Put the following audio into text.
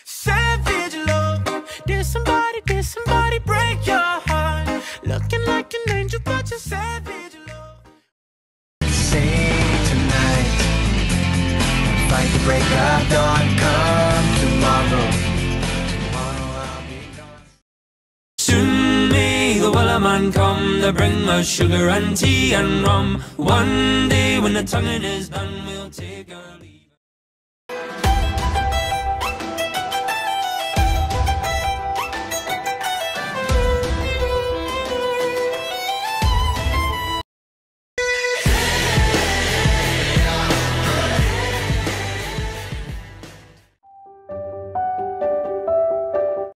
Savage love. Did somebody break your heart? Looking like an angel, but you're savage love. Sing tonight, fight the break of dawn. Come tomorrow, I'll be gone. Soon may the wellerman come to bring us sugar and tea and rum. One day when the tonguing is done, we'll take a